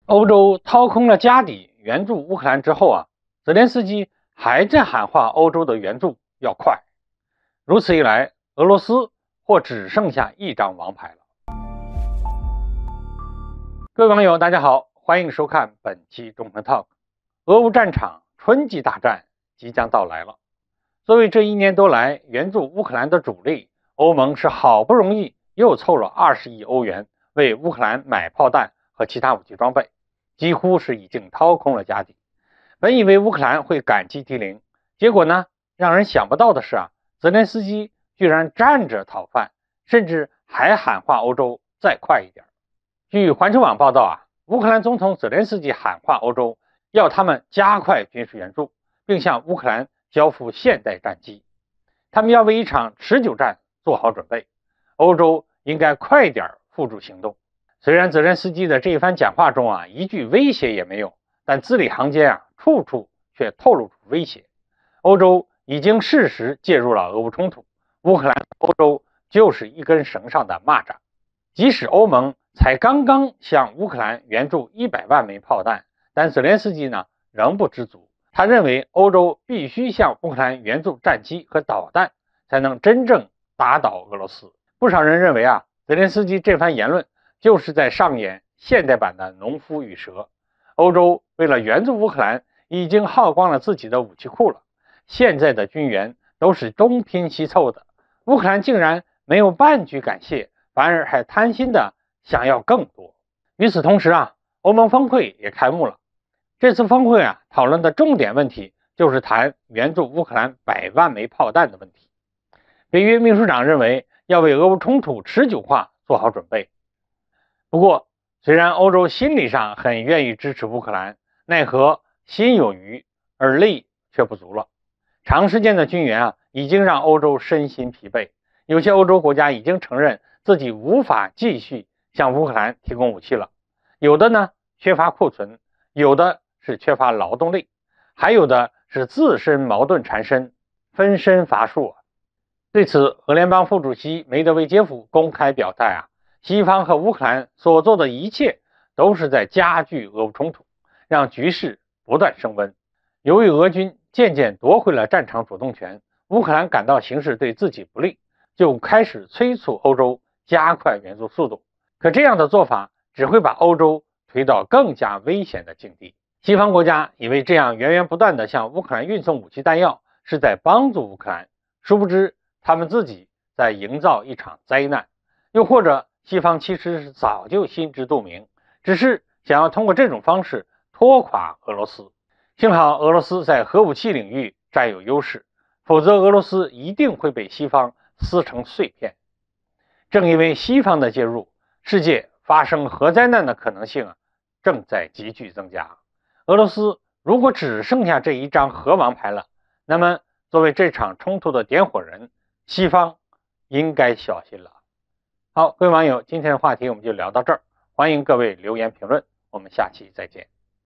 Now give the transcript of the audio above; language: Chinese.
欧洲掏空了家底援助乌克兰之后泽连斯基还在喊话欧洲的援助要快。如此一来，俄罗斯或只剩下一张王牌了。各位网友，大家好，欢迎收看本期中文 Talk。俄乌战场春季大战即将到来了。作为这1年多来援助乌克兰的主力，欧盟是好不容易又凑了20亿欧元为乌克兰买炮弹和其他武器装备，几乎是已经掏空了家底。本以为乌克兰会感激涕零，结果呢，让人想不到的是泽连斯基居然站着讨饭，甚至还喊话欧洲再快一点。据环球网报道乌克兰总统泽连斯基喊话欧洲，要他们加快军事援助，并向乌克兰交付现代战机。他们要为一场持久战做好准备，欧洲应该快点付诸行动。虽然泽连斯基的这一番讲话中一句威胁也没有，但字里行间处处却透露出威胁。欧洲已经适时介入了俄乌冲突，乌克兰欧洲就是一根绳上的蚂蚱。即使欧盟才刚刚向乌克兰援助100万枚炮弹，但泽连斯基呢仍不知足。他认为欧洲必须向乌克兰援助战机和导弹，才能真正打倒俄罗斯。不少人认为泽连斯基这番言论就是在上演现代版的农夫与蛇。欧洲为了援助乌克兰，已经耗光了自己的武器库了，现在的军援都是东拼西凑的，乌克兰竟然没有半句感谢，反而还贪心的想要更多。与此同时欧盟峰会也开幕了。这次峰会讨论的重点问题就是谈援助乌克兰100万枚炮弹的问题。北约秘书长认为要为俄乌冲突持久化做好准备。不过，虽然欧洲心理上很愿意支持乌克兰，奈何心有余而力却不足了。长时间的军援已经让欧洲身心疲惫，有些欧洲国家已经承认自己无法继续向乌克兰提供武器了。有的呢缺乏库存，有的是缺乏劳动力，还有的是自身矛盾缠身，分身乏术。对此，俄联邦副主席梅德韦杰夫公开表态西方和乌克兰所做的一切都是在加剧俄乌冲突，让局势不断升温。由于俄军渐渐夺回了战场主动权，乌克兰感到形势对自己不利，就开始催促欧洲加快援助速度。可这样的做法只会把欧洲推到更加危险的境地。西方国家以为这样源源不断地向乌克兰运送武器弹药是在帮助乌克兰，殊不知他们自己在营造一场灾难。又或者西方其实是早就心知肚明，只是想要通过这种方式拖垮俄罗斯。幸好俄罗斯在核武器领域占有优势，否则俄罗斯一定会被西方撕成碎片。正因为西方的介入，世界发生核灾难的可能性正在急剧增加。俄罗斯如果只剩下这一张核王牌了，那么作为这场冲突的点火人，西方应该小心了。好，各位网友，今天的话题我们就聊到这儿，欢迎各位留言评论，我们下期再见。